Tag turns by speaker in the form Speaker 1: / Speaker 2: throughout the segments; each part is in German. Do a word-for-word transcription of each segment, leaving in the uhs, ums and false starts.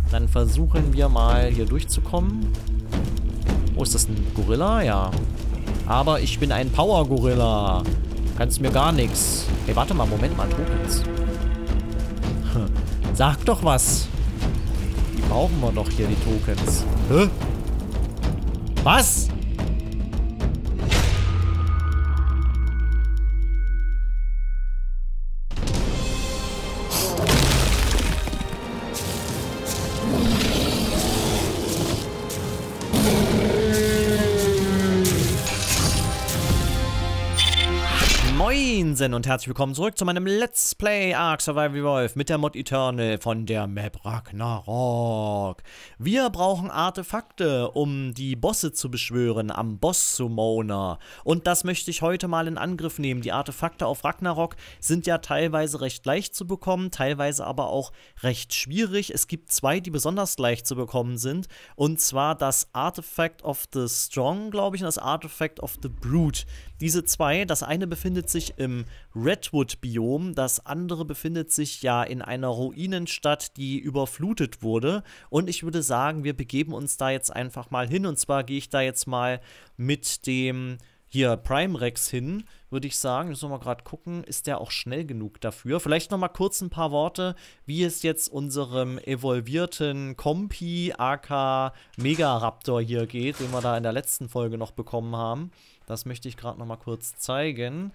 Speaker 1: Dann versuchen wir mal hier durchzukommen. Oh, ist das ein Gorilla? Ja. Aber ich bin ein Power-Gorilla. Kannst mir gar nichts. Hey, warte mal, Moment mal, Tokens. Sag doch was. Die brauchen wir doch hier, die Tokens. Hä? Was? Moinsen und herzlich willkommen zurück zu meinem Let's Play Ark Survival Evolved mit der Mod Eternal von der Map Ragnarok. Wir brauchen Artefakte, um die Bosse zu beschwören am Boss-Summoner. Und das möchte ich heute mal in Angriff nehmen. Die Artefakte auf Ragnarok sind ja teilweise recht leicht zu bekommen, teilweise aber auch recht schwierig. Es gibt zwei, die besonders leicht zu bekommen sind. Und zwar das Artifact of the Strong, glaube ich, und das Artifact of the Brute. Diese zwei, das eine befindet sich im Redwood-Biom, das andere befindet sich ja in einer Ruinenstadt, die überflutet wurde. Und ich würde sagen, wir begeben uns da jetzt einfach mal hin. Und zwar gehe ich da jetzt mal mit dem hier Prime Rex hin, würde ich sagen. Müssen wir mal gerade gucken, ist der auch schnell genug dafür? Vielleicht noch mal kurz ein paar Worte, wie es jetzt unserem evolvierten Kompi aka Megaraptor hier geht, den wir da in der letzten Folge noch bekommen haben. Das möchte ich gerade noch mal kurz zeigen.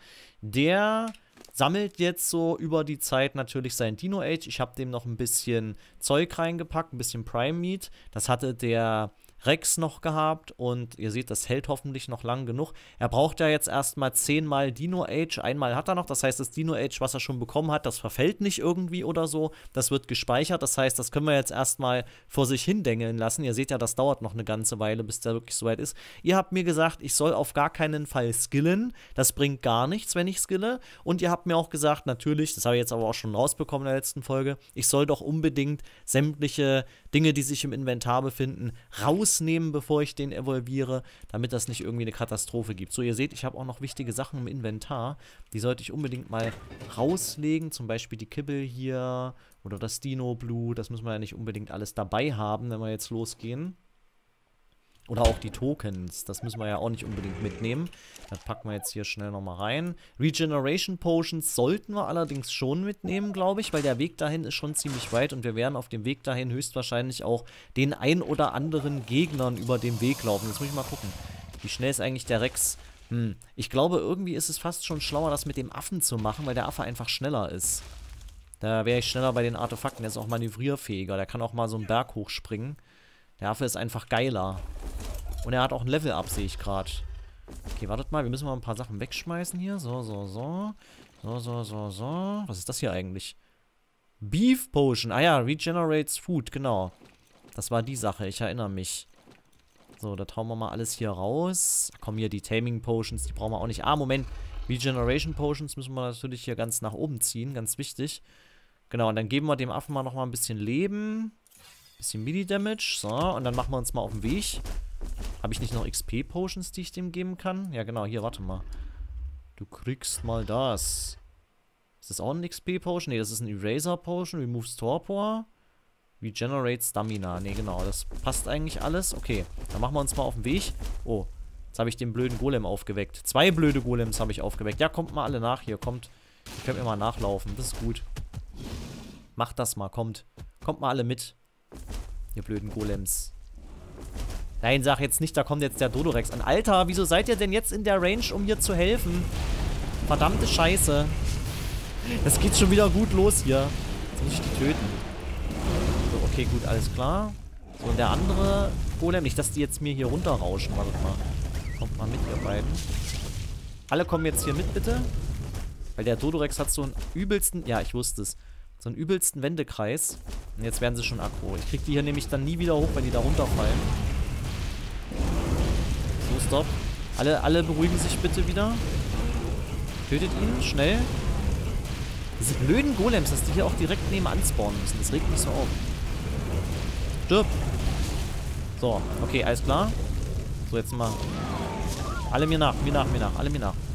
Speaker 1: Der sammelt jetzt so über die Zeit natürlich sein Dino Age. Ich habe dem noch ein bisschen Zeug reingepackt, ein bisschen Prime Meat. Das hatte der Rex noch gehabt und ihr seht, das hält hoffentlich noch lang genug. Er braucht ja jetzt erstmal zehnmal Dino Age, einmal hat er noch, das heißt, das Dino Age, was er schon bekommen hat, das verfällt nicht irgendwie oder so, das wird gespeichert, das heißt, das können wir jetzt erstmal vor sich hindengeln lassen. Ihr seht ja, das dauert noch eine ganze Weile, bis der wirklich soweit ist. Ihr habt mir gesagt, ich soll auf gar keinen Fall skillen, das bringt gar nichts, wenn ich skille, und ihr habt mir auch gesagt, natürlich, das habe ich jetzt aber auch schon rausbekommen in der letzten Folge, ich soll doch unbedingt sämtliche Dinge, die sich im Inventar befinden, raus nehmen, bevor ich den evolviere, damit das nicht irgendwie eine Katastrophe gibt. So, ihr seht, ich habe auch noch wichtige Sachen im Inventar. Die sollte ich unbedingt mal rauslegen. Zum Beispiel die Kibbel hier oder das Dino-Blut. Das müssen wir ja nicht unbedingt alles dabei haben, wenn wir jetzt losgehen. Oder auch die Tokens, das müssen wir ja auch nicht unbedingt mitnehmen. Das packen wir jetzt hier schnell nochmal rein. Regeneration Potions sollten wir allerdings schon mitnehmen, glaube ich, weil der Weg dahin ist schon ziemlich weit und wir werden auf dem Weg dahin höchstwahrscheinlich auch den ein oder anderen Gegnern über den Weg laufen. Jetzt muss ich mal gucken, wie schnell ist eigentlich der Rex? Hm, ich glaube, irgendwie ist es fast schon schlauer, das mit dem Affen zu machen, weil der Affe einfach schneller ist. Da wäre ich schneller bei den Artefakten, der ist auch manövrierfähiger, der kann auch mal so einen Berg hochspringen. Der Affe ist einfach geiler. Und er hat auch ein Level-Up, sehe ich gerade. Okay, wartet mal. Wir müssen mal ein paar Sachen wegschmeißen hier. So, so, so. So, so, so, so. Was ist das hier eigentlich? Beef Potion. Ah ja, regenerates Food, genau. Das war die Sache, ich erinnere mich. So, da hauen wir mal alles hier raus. Ach, komm hier, die Taming Potions, die brauchen wir auch nicht. Ah, Moment. Regeneration Potions müssen wir natürlich hier ganz nach oben ziehen. Ganz wichtig. Genau, und dann geben wir dem Affen mal noch mal ein bisschen Leben. Bisschen Midi-Damage. So, und dann machen wir uns mal auf den Weg. Habe ich nicht noch X P-Potions, die ich dem geben kann? Ja, genau. Hier, warte mal. Du kriegst mal das. Ist das auch ein X P-Potion? Ne, das ist ein Eraser-Potion. Removes Torpor. Regenerate Stamina. Ne, genau. Das passt eigentlich alles. Okay, dann machen wir uns mal auf den Weg. Oh, jetzt habe ich den blöden Golem aufgeweckt. Zwei blöde Golems habe ich aufgeweckt. Ja, kommt mal alle nach hier. Kommt. Ihr könnt mir mal nachlaufen. Das ist gut. Macht das mal. Kommt. Kommt mal alle mit. Ihr blöden Golems. Nein, sag jetzt nicht, da kommt jetzt der Dodorex an. Alter, wieso seid ihr denn jetzt in der Range, um mir zu helfen? Verdammte Scheiße. Das geht schon wieder gut los hier. Jetzt muss ich die töten. So, okay, gut, alles klar. So, und der andere Golem, nicht, dass die jetzt mir hier runterrauschen. Wartet mal. Kommt mal mit, ihr beiden. Alle kommen jetzt hier mit, bitte. Weil der Dodorex hat so einen übelsten, ja, ich wusste es, so einen übelsten Wendekreis. Und jetzt werden sie schon aggro. Ich krieg die hier nämlich dann nie wieder hoch, wenn die da runterfallen. So, stopp. Alle, alle beruhigen sich bitte wieder. Tötet ihn, schnell. Diese blöden Golems, dass die hier auch direkt nebenan spawnen müssen. Das regt mich so auf. Stirb. So, okay, alles klar. So, jetzt mal. Alle mir nach, mir nach, mir nach, alle mir nach.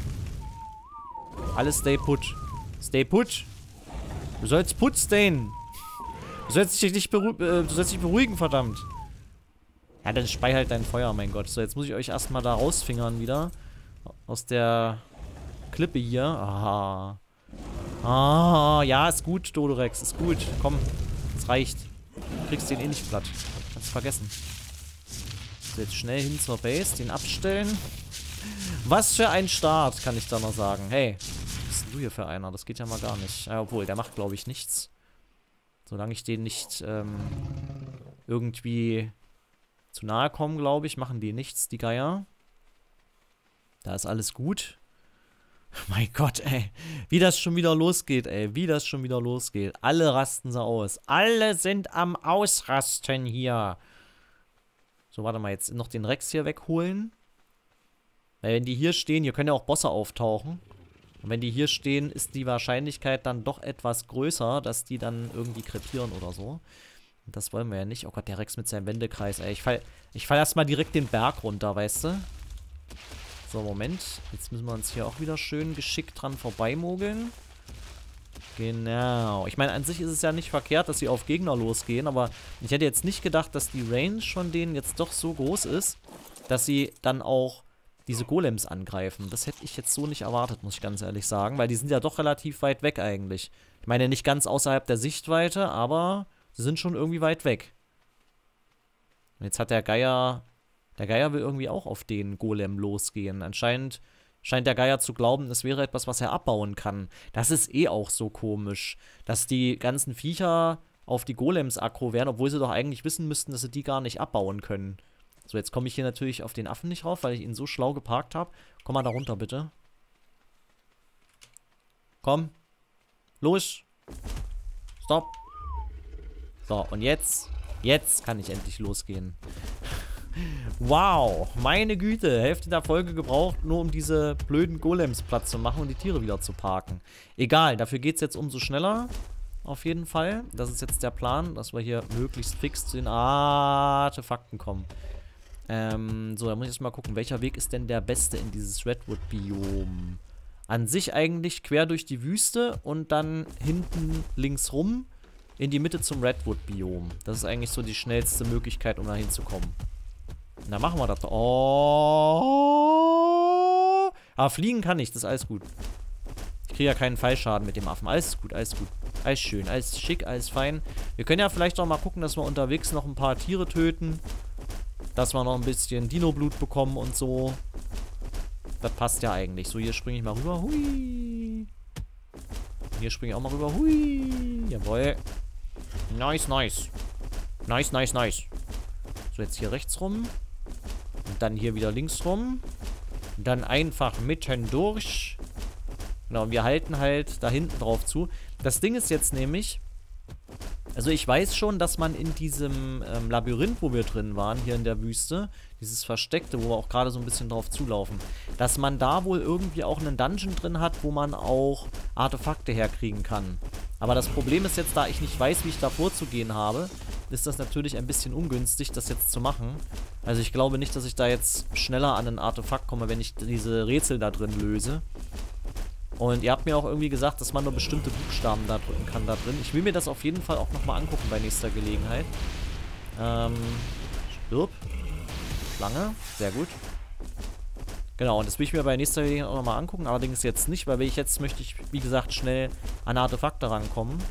Speaker 1: Alle stay put. Stay put. Du sollst put stayen. Du sollst dich nicht beru äh, du sollst dich beruhigen, verdammt. Ja, dann spei halt dein Feuer, mein Gott. So, jetzt muss ich euch erstmal da rausfingern wieder. Aus der Klippe hier. Aha. Ah, ja, ist gut, Dodorex. Ist gut. Komm, es reicht. Du kriegst den eh nicht platt. Kannst vergessen. So, jetzt schnell hin zur Base, den abstellen. Was für ein Start, kann ich da noch sagen. Hey, was bist denn du hier für einer? Das geht ja mal gar nicht. Ja, obwohl, der macht, glaube ich, nichts. Solange ich den nicht ähm, irgendwie zu nahe komme, glaube ich, machen die nichts, die Geier. Da ist alles gut. Mein Gott, ey. Wie das schon wieder losgeht, ey. Wie das schon wieder losgeht. Alle rasten so aus. Alle sind am Ausrasten hier. So, warte mal, jetzt noch den Rex hier wegholen. Weil wenn die hier stehen, hier können ja auch Bosse auftauchen. Und wenn die hier stehen, ist die Wahrscheinlichkeit dann doch etwas größer, dass die dann irgendwie krepieren oder so. Und das wollen wir ja nicht. Oh Gott, der Rex mit seinem Wendekreis, ey. Ich fall, ich fall erstmal direkt den Berg runter, weißt du? So, Moment. Jetzt müssen wir uns hier auch wieder schön geschickt dran vorbeimogeln. Genau. Ich meine, an sich ist es ja nicht verkehrt, dass sie auf Gegner losgehen, aber ich hätte jetzt nicht gedacht, dass die Range von denen jetzt doch so groß ist, dass sie dann auch diese Golems angreifen. Das hätte ich jetzt so nicht erwartet, muss ich ganz ehrlich sagen, weil die sind ja doch relativ weit weg eigentlich. Ich meine, nicht ganz außerhalb der Sichtweite, aber sie sind schon irgendwie weit weg. Und jetzt hat der Geier... Der Geier will irgendwie auch auf den Golem losgehen. Anscheinend scheint der Geier zu glauben, es wäre etwas, was er abbauen kann. Das ist eh auch so komisch, dass die ganzen Viecher auf die Golems aggro werden, obwohl sie doch eigentlich wissen müssten, dass sie die gar nicht abbauen können. So, jetzt komme ich hier natürlich auf den Affen nicht rauf, weil ich ihn so schlau geparkt habe. Komm mal da runter, bitte. Komm. Los. Stopp. So, und jetzt, jetzt kann ich endlich losgehen. Wow, meine Güte, Hälfte der Folge gebraucht, nur um diese blöden Golems platt zu machen und die Tiere wieder zu parken. Egal, dafür geht es jetzt umso schneller, auf jeden Fall. Das ist jetzt der Plan, dass wir hier möglichst fix zu den Artefakten kommen. Ähm, so, da muss ich jetzt mal gucken, welcher Weg ist denn der beste in dieses Redwood-Biom? An sich eigentlich quer durch die Wüste und dann hinten links rum in die Mitte zum Redwood-Biom. Das ist eigentlich so die schnellste Möglichkeit, um da hinzukommen. Na, machen wir das doch. Oh. Aber fliegen kann ich, das ist alles gut. Ich kriege ja keinen Fallschaden mit dem Affen. Alles gut, alles gut. Alles schön, alles schick, alles fein. Wir können ja vielleicht auch mal gucken, dass wir unterwegs noch ein paar Tiere töten. Dass wir noch ein bisschen Dino-Blut bekommen und so. Das passt ja eigentlich. So, hier springe ich mal rüber. Hui. Hier springe ich auch mal rüber. Hui. Jawohl. Nice, nice. Nice, nice, nice. So, jetzt hier rechts rum. Und dann hier wieder links rum. Und dann einfach mitten durch. Genau, und wir halten halt da hinten drauf zu. Das Ding ist jetzt nämlich... Also ich weiß schon, dass man in diesem ähm, Labyrinth, wo wir drin waren, hier in der Wüste, dieses Versteckte, wo wir auch gerade so ein bisschen drauf zulaufen, dass man da wohl irgendwie auch einen Dungeon drin hat, wo man auch Artefakte herkriegen kann. Aber das Problem ist jetzt, da ich nicht weiß, wie ich da vorzugehen habe, ist das natürlich ein bisschen ungünstig, das jetzt zu machen. Also ich glaube nicht, dass ich da jetzt schneller an ein Artefakt komme, wenn ich diese Rätsel da drin löse. Und ihr habt mir auch irgendwie gesagt, dass man nur bestimmte Buchstaben da drücken kann da drin. Ich will mir das auf jeden Fall auch nochmal angucken bei nächster Gelegenheit. Ähm, stirb. Schlange. Sehr gut. Genau, und das will ich mir bei nächster Gelegenheit auch nochmal angucken. Allerdings jetzt nicht, weil ich jetzt möchte ich, wie gesagt, schnell an Artefakte rankommen.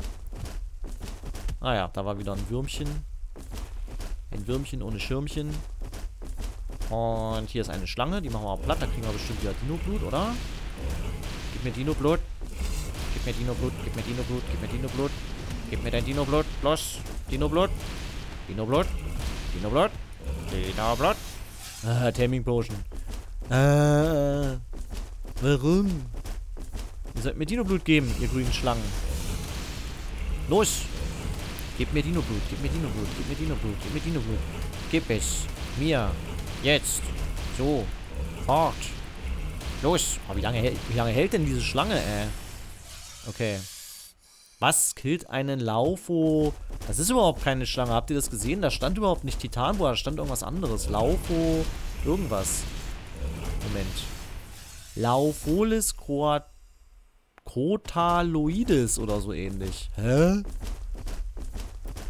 Speaker 1: Ah ja, da war wieder ein Würmchen. Ein Würmchen ohne Schirmchen. Und hier ist eine Schlange, die machen wir auch platt. Da kriegen wir bestimmt wieder Dino-Blut, oder? Gib mir Dino-Blut. Gib mir Dino-Blut. Gib mir Dino-Blut. Gib mir Dino-Blut. Gib mir dein Dino-Blut. Los. Dino-Blut. Dino-Blut. Dino-Blut. Dino-Blut. Ah, Taming Potion. Ah. Warum? Ihr sollt mir Dino-Blut geben, ihr grünen Schlangen. Los. Gib mir Dino-Blut. Gib mir Dino-Blut. Gib mir Dino-Blut. Gib mir Dino-Blut. Gib es mir. Jetzt. So. Fort. Los. Oh, wie lange, wie lange hält denn diese Schlange, ey? Okay. Was killt einen Laufo? Das ist überhaupt keine Schlange. Habt ihr das gesehen? Da stand überhaupt nicht Titanboa. Da stand irgendwas anderes. Laufo. Irgendwas. Moment. Laupholis Croat... Crotaloides oder so ähnlich. Hä?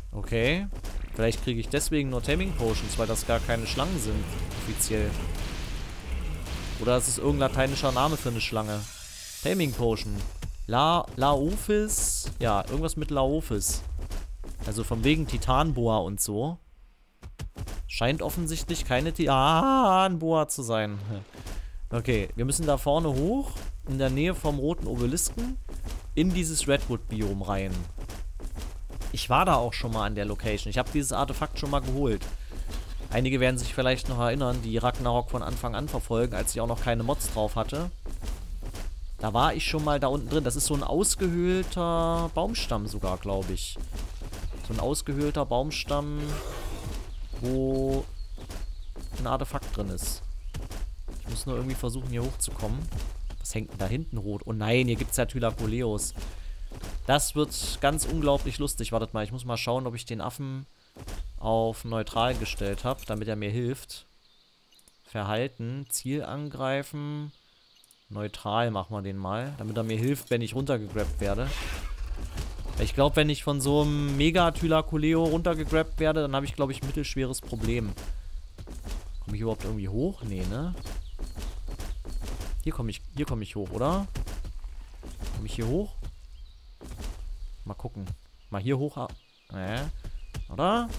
Speaker 1: Okay. Vielleicht kriege ich deswegen nur Taming Potions, weil das gar keine Schlangen sind, offiziell. Oder ist es irgendein lateinischer Name für eine Schlange? Taming Potion. La, Laophis. Ja, irgendwas mit Laophis. Also von wegen Titanboa und so. Scheint offensichtlich keine Titanboa zu sein. Okay, wir müssen da vorne hoch, in der Nähe vom roten Obelisken, in dieses Redwood-Biom rein. Ich war da auch schon mal an der Location. Ich habe dieses Artefakt schon mal geholt. Einige werden sich vielleicht noch erinnern, die Ragnarok von Anfang an verfolgen, als ich auch noch keine Mods drauf hatte. Da war ich schon mal da unten drin. Das ist so ein ausgehöhlter Baumstamm sogar, glaube ich. So ein ausgehöhlter Baumstamm, wo ein Artefakt drin ist. Ich muss nur irgendwie versuchen, hier hochzukommen. Was hängt denn da hinten rot? Oh nein, hier gibt es ja Thylakoleos. Das wird ganz unglaublich lustig. Wartet mal, ich muss mal schauen, ob ich den Affen auf neutral gestellt habe, damit er mir hilft. Verhalten, Ziel angreifen. Neutral machen wir den mal, damit er mir hilft, wenn ich runtergegrabt werde. Ich glaube, wenn ich von so einem Mega-Thylakoleo runtergegrabt werde, dann habe ich, glaube ich, ein mittelschweres Problem. Komme ich überhaupt irgendwie hoch? Nee, ne? Hier komme ich, hier komme ich hoch, oder? Komme ich hier hoch? Mal gucken. Mal hier hoch. Äh, oder?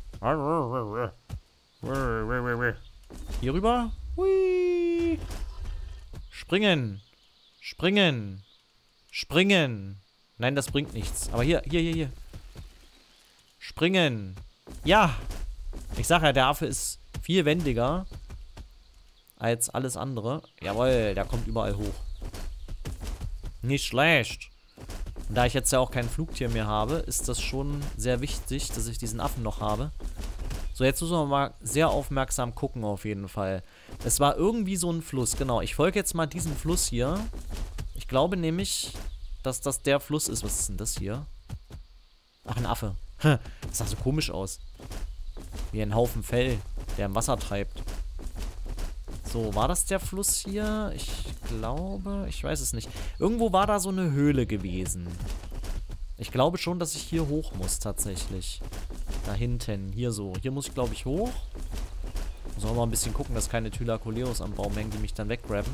Speaker 1: Hier rüber? Hui. Springen. Springen. Springen. Nein, das bringt nichts. Aber hier, hier, hier, hier. Springen. Ja. Ich sag ja, der Affe ist viel wendiger als alles andere. Jawohl, der kommt überall hoch. Nicht schlecht. Und da ich jetzt ja auch kein Flugtier mehr habe, ist das schon sehr wichtig, dass ich diesen Affen noch habe. So, jetzt müssen wir mal sehr aufmerksam gucken auf jeden Fall. Es war irgendwie so ein Fluss, genau. Ich folge jetzt mal diesem Fluss hier. Ich glaube nämlich, dass das der Fluss ist. Was ist denn das hier? Ach, ein Affe. Das sah so komisch aus. Wie ein Haufen Fell, der im Wasser treibt. So, war das der Fluss hier? Ich glaube, ich weiß es nicht. Irgendwo war da so eine Höhle gewesen. Ich glaube schon, dass ich hier hoch muss, tatsächlich. Da hinten, hier so. Hier muss ich, glaube ich, hoch. Muss auch mal ein bisschen gucken, dass keine Thylakoleos am Baum hängen, die mich dann weggrabben.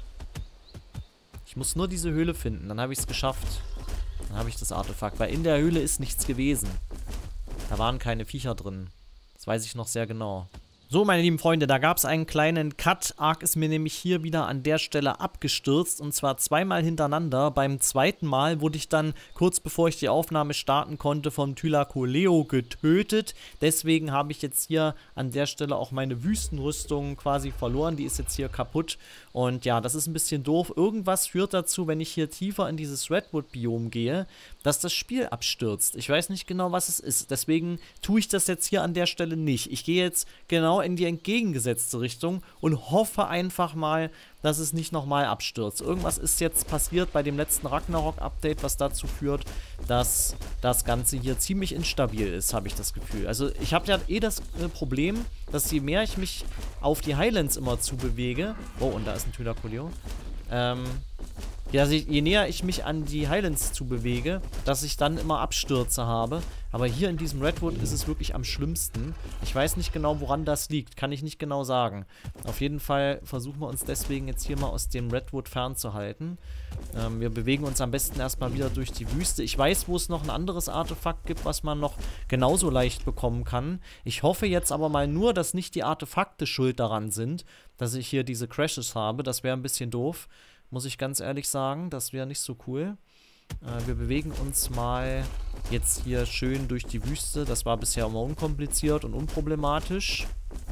Speaker 1: Ich muss nur diese Höhle finden, dann habe ich es geschafft. Dann habe ich das Artefakt, weil in der Höhle ist nichts gewesen. Da waren keine Viecher drin. Das weiß ich noch sehr genau. So, meine lieben Freunde, da gab es einen kleinen Cut. Ark ist mir nämlich hier wieder an der Stelle abgestürzt. Und zwar zweimal hintereinander. Beim zweiten Mal wurde ich dann, kurz bevor ich die Aufnahme starten konnte, vom Thylakoleo getötet. Deswegen habe ich jetzt hier an der Stelle auch meine Wüstenrüstung quasi verloren. Die ist jetzt hier kaputt. Und ja, das ist ein bisschen doof. Irgendwas führt dazu, wenn ich hier tiefer in dieses Redwood-Biom gehe, dass das Spiel abstürzt. Ich weiß nicht genau, was es ist. Deswegen tue ich das jetzt hier an der Stelle nicht. Ich gehe jetzt genau in die entgegengesetzte Richtung und hoffe einfach mal, dass es nicht nochmal abstürzt. Irgendwas ist jetzt passiert bei dem letzten Ragnarok-Update, was dazu führt, dass das Ganze hier ziemlich instabil ist, habe ich das Gefühl. Also ich habe ja eh das äh, Problem, dass je mehr ich mich auf die Highlands immer zubewege, oh, und da ist ein Thylakoleo, ähm, ja, also je näher ich mich an die Highlands zubewege, dass ich dann immer Abstürze habe. Aber hier in diesem Redwood ist es wirklich am schlimmsten. Ich weiß nicht genau, woran das liegt. Kann ich nicht genau sagen. Auf jeden Fall versuchen wir uns deswegen jetzt hier mal aus dem Redwood fernzuhalten. Ähm, wir bewegen uns am besten erstmal wieder durch die Wüste. Ich weiß, wo es noch ein anderes Artefakt gibt, was man noch genauso leicht bekommen kann. Ich hoffe jetzt aber mal nur, dass nicht die Artefakte schuld daran sind, dass ich hier diese Crashes habe. Das wäre ein bisschen doof. Muss ich ganz ehrlich sagen, das wäre nicht so cool. Äh, wir bewegen uns mal jetzt hier schön durch die Wüste. Das war bisher immer unkompliziert und unproblematisch.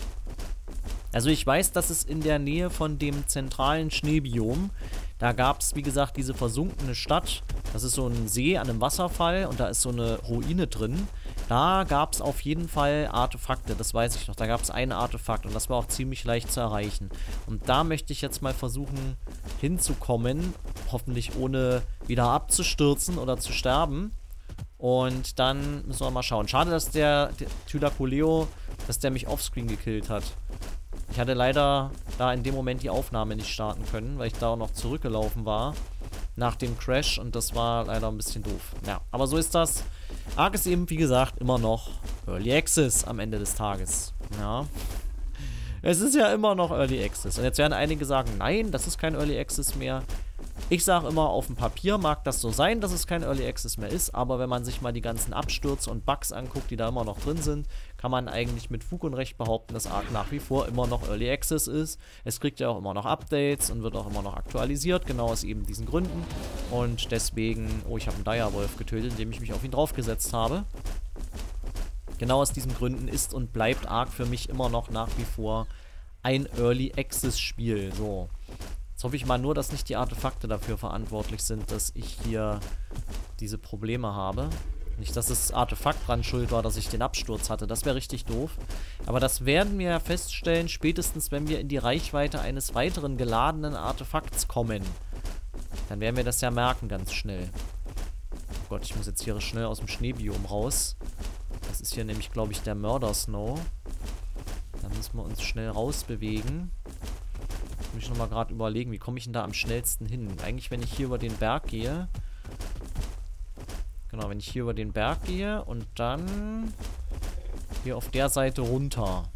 Speaker 1: Also ich weiß, dass es in der Nähe von dem zentralen Schneebiom, da gab es, wie gesagt, diese versunkene Stadt. Das ist so ein See an einem Wasserfall und da ist so eine Ruine drin. Da gab es auf jeden Fall Artefakte, das weiß ich noch. Da gab es ein Artefakt und das war auch ziemlich leicht zu erreichen. Und da möchte ich jetzt mal versuchen hinzukommen, hoffentlich ohne wieder abzustürzen oder zu sterben. Und dann müssen wir mal schauen. Schade, dass der, der Thylakoleo, dass der mich offscreen gekillt hat. Ich hatte leider da in dem Moment die Aufnahme nicht starten können, weil ich da auch noch zurückgelaufen war nach dem Crash und das war leider ein bisschen doof. Ja, aber so ist das. Ark ist eben, wie gesagt, immer noch Early Access am Ende des Tages. Ja. Es ist ja immer noch Early Access. Und jetzt werden einige sagen, nein, das ist kein Early Access mehr. Ich sage immer, auf dem Papier mag das so sein, dass es kein Early Access mehr ist, aber wenn man sich mal die ganzen Abstürze und Bugs anguckt, die da immer noch drin sind, kann man eigentlich mit Fug und Recht behaupten, dass Ark nach wie vor immer noch Early Access ist. Es kriegt ja auch immer noch Updates und wird auch immer noch aktualisiert, genau aus eben diesen Gründen. Und deswegen, oh, ich habe einen Direwolf getötet, indem ich mich auf ihn draufgesetzt habe. Genau aus diesen Gründen ist und bleibt Ark für mich immer noch nach wie vor ein Early Access Spiel. So. Jetzt hoffe ich mal nur, dass nicht die Artefakte dafür verantwortlich sind, dass ich hier diese Probleme habe. Nicht, dass das Artefakt dran schuld war, dass ich den Absturz hatte. Das wäre richtig doof. Aber das werden wir ja feststellen, spätestens wenn wir in die Reichweite eines weiteren geladenen Artefakts kommen. Dann werden wir das ja merken ganz schnell. Oh Gott, ich muss jetzt hier schnell aus dem Schneebiom raus. Das ist hier nämlich, glaube ich, der Mörder-Snow. Da müssen wir uns schnell rausbewegen. Muss ich nochmal gerade überlegen, wie komme ich denn da am schnellsten hin? Eigentlich, wenn ich hier über den Berg gehe. Genau, wenn ich hier über den Berg gehe und dann hier auf der Seite runter.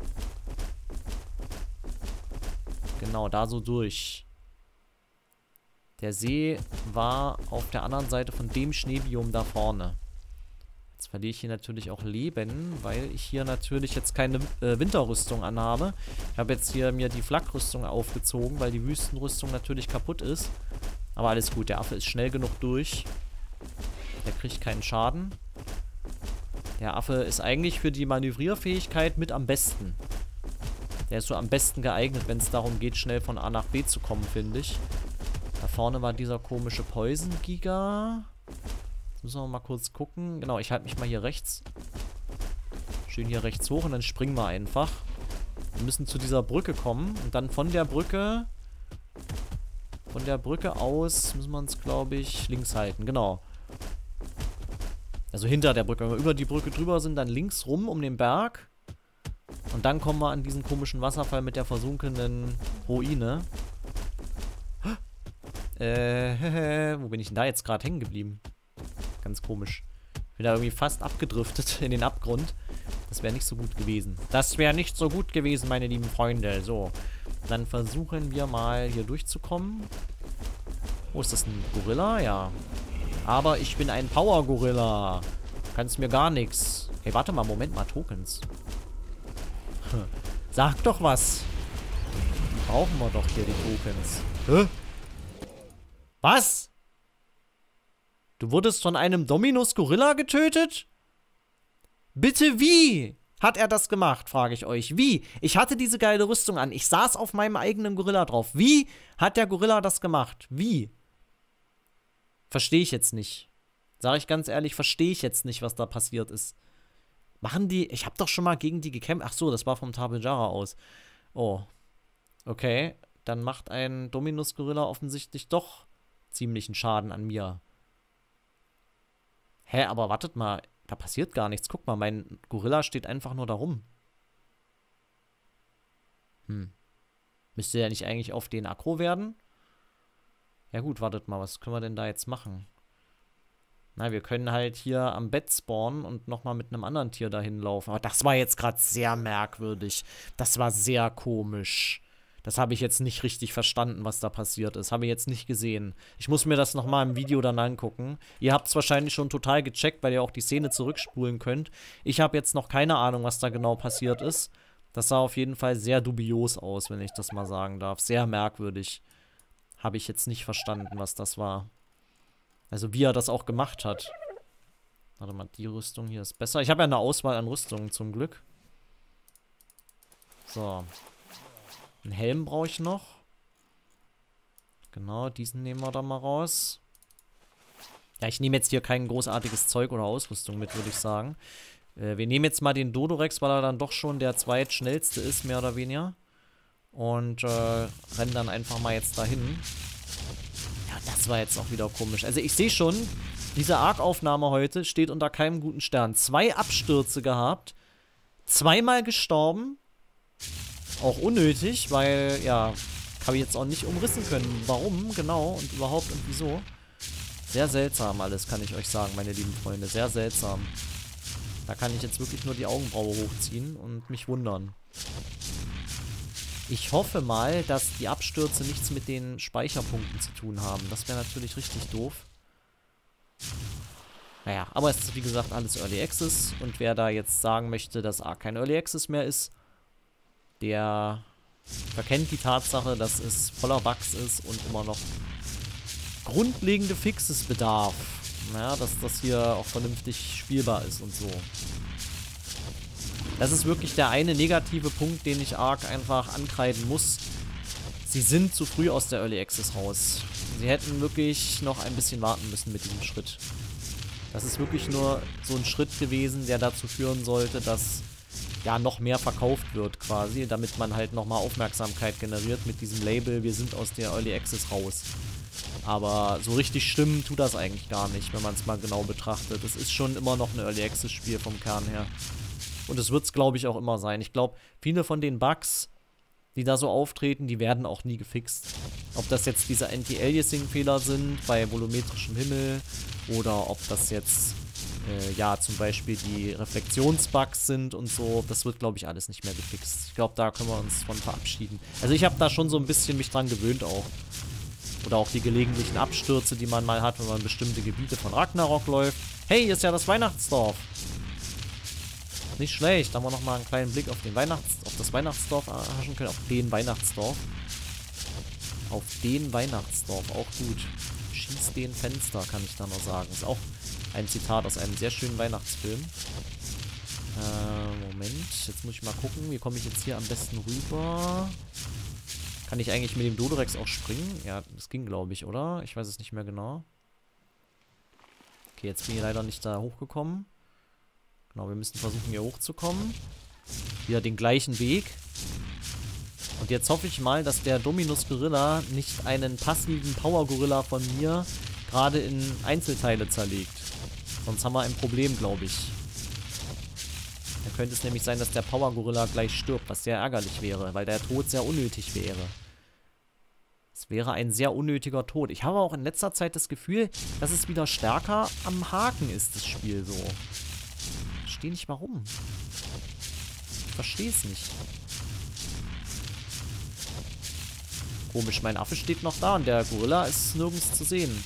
Speaker 1: Genau, da so durch. Der See war auf der anderen Seite von dem Schneebiom da vorne. Jetzt verliere ich hier natürlich auch Leben, weil ich hier natürlich jetzt keine äh, Winterrüstung anhabe. Ich habe jetzt hier mir die Flakrüstung aufgezogen, weil die Wüstenrüstung natürlich kaputt ist. Aber alles gut, der Affe ist schnell genug durch. Der kriegt keinen Schaden. Der Affe ist eigentlich für die Manövrierfähigkeit mit am besten. Der ist so am besten geeignet, wenn es darum geht, schnell von A nach B zu kommen, finde ich. Da vorne war dieser komische Poison-Giga. Jetzt müssen wir mal kurz gucken. Genau, ich halte mich mal hier rechts. Schön hier rechts hoch und dann springen wir einfach. Wir müssen zu dieser Brücke kommen und dann von der Brücke... Von der Brücke aus müssen wir uns, glaube ich, links halten. Genau. Also hinter der Brücke. Wenn wir über die Brücke drüber sind, dann links rum um den Berg. Und dann kommen wir an diesen komischen Wasserfall mit der versunkenen Ruine. Äh, wo bin ich denn da jetzt gerade hängen geblieben? Ganz komisch. Ich bin da irgendwie fast abgedriftet in den Abgrund. Das wäre nicht so gut gewesen. Das wäre nicht so gut gewesen, meine lieben Freunde. So, dann versuchen wir mal hier durchzukommen. Oh, ist das ein Gorilla? Ja. Aber ich bin ein Power-Gorilla. Kannst mir gar nichts. Hey, warte mal, Moment mal, Tokens. Sag doch was. Brauchen wir doch hier die Tokens. Hä? Was? Du wurdest von einem Dominus-Gorilla getötet? Bitte wie hat er das gemacht, frage ich euch. Wie? Ich hatte diese geile Rüstung an. Ich saß auf meinem eigenen Gorilla drauf. Wie hat der Gorilla das gemacht? Wie? Verstehe ich jetzt nicht. Sage ich ganz ehrlich, verstehe ich jetzt nicht, was da passiert ist. Machen die... Ich habe doch schon mal gegen die gekämpft. Ach so, das war vom Tabejara aus. Oh. Okay. Dann macht ein Dominus-Gorilla offensichtlich doch ziemlichen Schaden an mir. Hä, aber wartet mal. Da passiert gar nichts. Guck mal, mein Gorilla steht einfach nur da rum. Hm. Müsste der nicht eigentlich auf den Aggro werden? Ja gut, wartet mal. Was können wir denn da jetzt machen? Na, wir können halt hier am Bett spawnen und nochmal mit einem anderen Tier dahin laufen. Aber das war jetzt gerade sehr merkwürdig. Das war sehr komisch. Das habe ich jetzt nicht richtig verstanden, was da passiert ist. Habe ich jetzt nicht gesehen. Ich muss mir das nochmal im Video dann angucken. Ihr habt es wahrscheinlich schon total gecheckt, weil ihr auch die Szene zurückspulen könnt. Ich habe jetzt noch keine Ahnung, was da genau passiert ist. Das sah auf jeden Fall sehr dubios aus, wenn ich das mal sagen darf. Sehr merkwürdig. Habe ich jetzt nicht verstanden, was das war. Also wie er das auch gemacht hat. Warte mal, die Rüstung hier ist besser. Ich habe ja eine Auswahl an Rüstungen zum Glück. So. Einen Helm brauche ich noch. Genau, diesen nehmen wir da mal raus. Ja, ich nehme jetzt hier kein großartiges Zeug oder Ausrüstung mit, würde ich sagen. Äh, wir nehmen jetzt mal den Dodorex, weil er dann doch schon der zweitschnellste ist, mehr oder weniger. Und äh, rennen dann einfach mal jetzt dahin. Ja, das war jetzt auch wieder komisch. Also ich sehe schon, diese Arc-Aufnahme heute steht unter keinem guten Stern. Zwei Abstürze gehabt. Zweimal gestorben. Auch unnötig, weil, ja, habe ich jetzt auch nicht umrissen können. Warum, genau, und überhaupt und wieso. Sehr seltsam alles, kann ich euch sagen, meine lieben Freunde. Sehr seltsam. Da kann ich jetzt wirklich nur die Augenbraue hochziehen und mich wundern. Ich hoffe mal, dass die Abstürze nichts mit den Speicherpunkten zu tun haben. Das wäre natürlich richtig doof. Naja, aber es ist wie gesagt alles Early Access. Und wer da jetzt sagen möchte, dass Ark kein Early Access mehr ist, der verkennt die Tatsache, dass es voller Bugs ist und immer noch grundlegende Fixes bedarf. Naja, dass das hier auch vernünftig spielbar ist und so. Das ist wirklich der eine negative Punkt, den ich Ark einfach ankreiden muss. Sie sind zu früh aus der Early Access raus. Sie hätten wirklich noch ein bisschen warten müssen mit diesem Schritt. Das ist wirklich nur so ein Schritt gewesen, der dazu führen sollte, dass ja noch mehr verkauft wird quasi, damit man halt nochmal Aufmerksamkeit generiert mit diesem Label, wir sind aus der Early Access raus. Aber so richtig stimmen tut das eigentlich gar nicht, wenn man es mal genau betrachtet. Es ist schon immer noch ein Early Access Spiel vom Kern her. Und es wird es, glaube ich, auch immer sein. Ich glaube, viele von den Bugs, die da so auftreten, die werden auch nie gefixt. Ob das jetzt diese Anti-Aliasing-Fehler sind bei volumetrischem Himmel oder ob das jetzt, äh, ja, zum Beispiel die Reflexionsbugs sind und so, das wird, glaube ich, alles nicht mehr gefixt. Ich glaube, da können wir uns von verabschieden. Also ich habe da schon so ein bisschen mich dran gewöhnt auch. Oder auch die gelegentlichen Abstürze, die man mal hat, wenn man bestimmte Gebiete von Ragnarok läuft. Hey, hier ist ja das Weihnachtsdorf. Nicht schlecht, da haben wir nochmal einen kleinen Blick auf, den Weihnachts auf das Weihnachtsdorf erhaschen können. Auf den Weihnachtsdorf. Auf den Weihnachtsdorf, auch gut. Schieß den Fenster, kann ich da noch sagen. Ist auch ein Zitat aus einem sehr schönen Weihnachtsfilm. Äh, Moment, jetzt muss ich mal gucken, wie komme ich jetzt hier am besten rüber? Kann ich eigentlich mit dem Dodorex auch springen? Ja, das ging, glaube ich, oder? Ich weiß es nicht mehr genau. Okay, jetzt bin ich leider nicht da hochgekommen. Genau, wir müssen versuchen, hier hochzukommen. Wieder den gleichen Weg. Und jetzt hoffe ich mal, dass der Dominus Gorilla nicht einen passiven Power Gorilla von mir gerade in Einzelteile zerlegt. Sonst haben wir ein Problem, glaube ich. Da könnte es nämlich sein, dass der Power Gorilla gleich stirbt, was sehr ärgerlich wäre, weil der Tod sehr unnötig wäre. Es wäre ein sehr unnötiger Tod. Ich habe auch in letzter Zeit das Gefühl, dass es wieder stärker am Haken ist, das Spiel so. Ich verstehe nicht warum. Ich verstehe es nicht. Komisch, mein Affe steht noch da und der Gorilla ist nirgends zu sehen.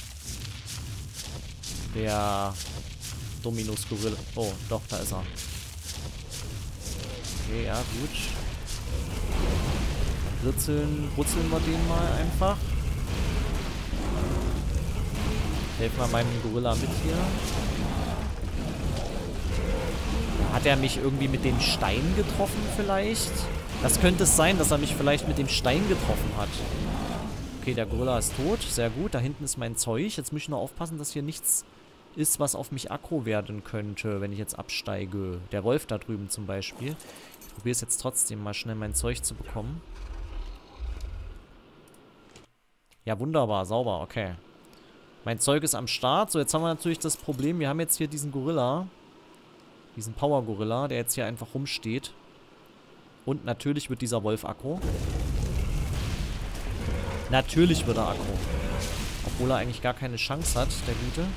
Speaker 1: Der Dominus Gorilla. Oh, doch, da ist er. Okay, ja, gut. Dann ritzeln, brutzeln wir den mal einfach. Helfen wir meinem Gorilla mit hier. Hat er mich irgendwie mit dem Stein getroffen vielleicht? Das könnte es sein, dass er mich vielleicht mit dem Stein getroffen hat. Okay, der Gorilla ist tot. Sehr gut. Da hinten ist mein Zeug. Jetzt muss ich nur aufpassen, dass hier nichts ist, was auf mich aggro werden könnte, wenn ich jetzt absteige. Der Wolf da drüben zum Beispiel. Ich probiere es jetzt trotzdem mal schnell mein Zeug zu bekommen. Ja, wunderbar. Sauber. Okay. Mein Zeug ist am Start. So, jetzt haben wir natürlich das Problem. Wir haben jetzt hier diesen Gorilla. Diesen Power-Gorilla, der jetzt hier einfach rumsteht. Und natürlich wird dieser Wolf aggro. Natürlich wird er aggro. Obwohl er eigentlich gar keine Chance hat, der Gute.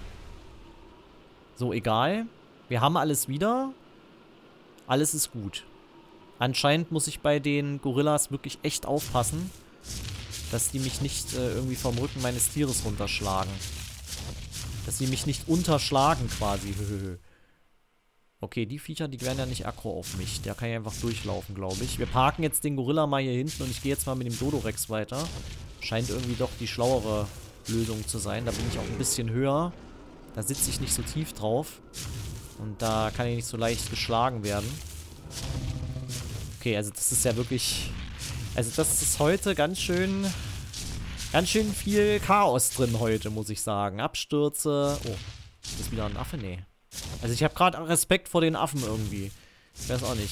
Speaker 1: So, egal. Wir haben alles wieder. Alles ist gut. Anscheinend muss ich bei den Gorillas wirklich echt aufpassen, dass die mich nicht äh, irgendwie vom Rücken meines Tieres runterschlagen. Dass sie mich nicht unterschlagen quasi. Okay, die Viecher, die werden ja nicht aggro auf mich. Der kann ja einfach durchlaufen, glaube ich. Wir parken jetzt den Gorilla mal hier hinten und ich gehe jetzt mal mit dem Dodorex weiter. Scheint irgendwie doch die schlauere Lösung zu sein. Da bin ich auch ein bisschen höher. Da sitze ich nicht so tief drauf. Und da kann ich nicht so leicht geschlagen werden. Okay, also das ist ja wirklich... Also das ist heute ganz schön... Ganz schön viel Chaos drin heute, muss ich sagen. Abstürze... Oh, ist wieder ein Affe? Nee. Also ich habe gerade Respekt vor den Affen irgendwie. Ich weiß auch nicht.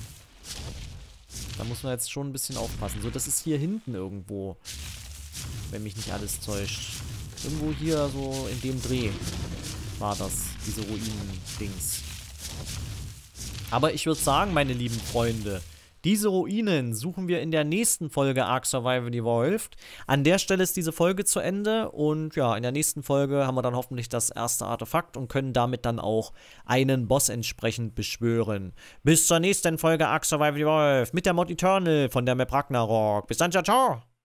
Speaker 1: Da muss man jetzt schon ein bisschen aufpassen. So, das ist hier hinten irgendwo. Wenn mich nicht alles täuscht. Irgendwo hier so in dem Dreh war das. Diese Ruinen-Dings. Aber ich würde sagen, meine lieben Freunde, Diese Ruinen suchen wir in der nächsten Folge Ark Survival Evolved. An der Stelle ist diese Folge zu Ende und ja, in der nächsten Folge haben wir dann hoffentlich das erste Artefakt und können damit dann auch einen Boss entsprechend beschwören. Bis zur nächsten Folge Ark Survival Evolved mit der Mod Eternal von der Map Ragnarok. Bis dann, ciao, ciao!